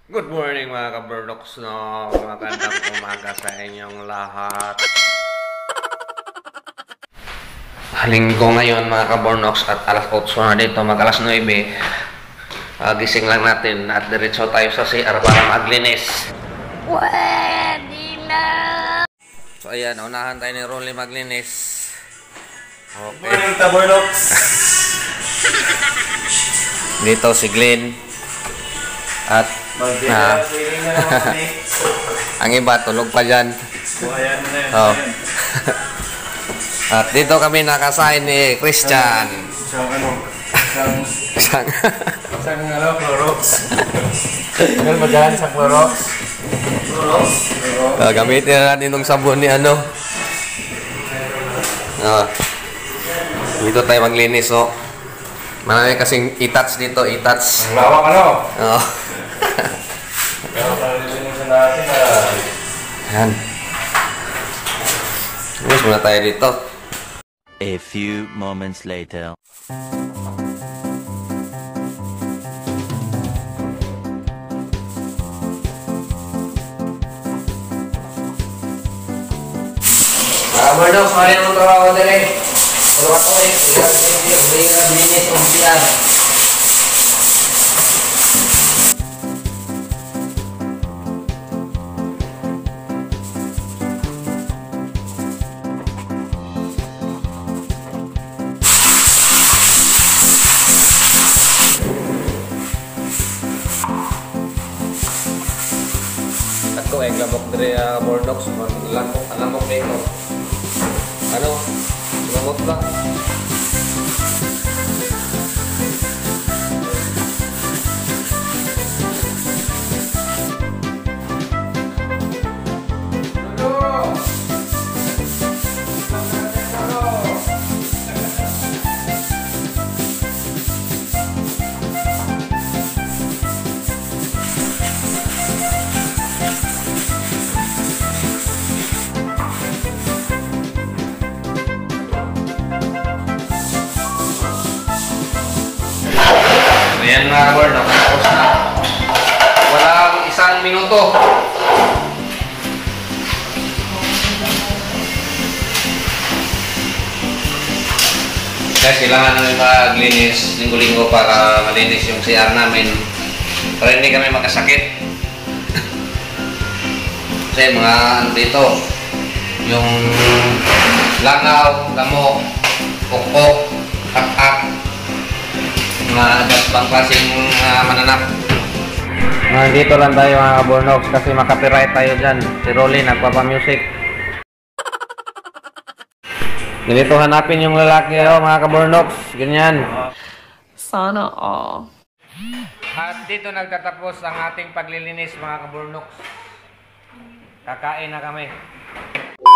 Good morning mga ka-Burnox, no? Magandang umaga sa inyong lahat. Linggo ngayon mga ka-Burnox at alas 8 na dito, mag-alas 9. Gising lang natin at diretso tayo sa CR para maglinis. Pwede na! So ayan, unahan tayo ni Rolly maglinis. Okay. Good morning, ka-Burnox! Dito si Glenn. At ang iba tulog pa dyan. Oh. At dito kami nakasign ni Christian. Isang Clorox. Tagal mo dyan sa Clorox. Gamitin na natin itong sabon ni ano. Dito tayo maglinis, oh. Marami kasing itats dito, itats. Ang lawak ano? Oh. Pero palilinisan natin na... Ayan. Linis muna tayo dito. A few moments later. Burnox, mali naman trabaho dali. Tulog ako eh. Linis kung siyan. Ako ay lamok dari Burnox, lamok dito. Ano? Lamok lang. Ayan mga Burnox, tapos na. Walang isang minuto. Guys, kailangan namin maglinis linggo-linggo para malinis yung CR namin. Para hindi kami magkasakit. Kasi mga ano dito, yung langaw, lamok, pokpok, ak-ak, mga pang klaseng mananap. Nandito lang tayo mga Burnox kasi makapiright tayo dyan. Si Rolly nagpapa-music. Ganito hanapin yung lalaki mga ka-Burnox. Ganyan. Sana all. At dito nagtatapos ang ating paglilinis mga ka-Burnox. Kakain na kami.